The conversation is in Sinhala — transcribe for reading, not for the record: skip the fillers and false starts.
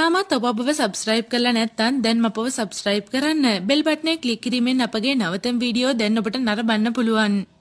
තාමත් ඔබ අපව සබ්ස්ක්‍රයිබ් කරලා නැත්නම් දැන් අපව සබ්ස්ක්‍රයිබ් කරන්න. බෙල් බටනේ ක්ලික් කිරීමෙන් අපගේ නවතම වීඩියෝ දැන් ඔබට නරඹන්න පුළුවන්.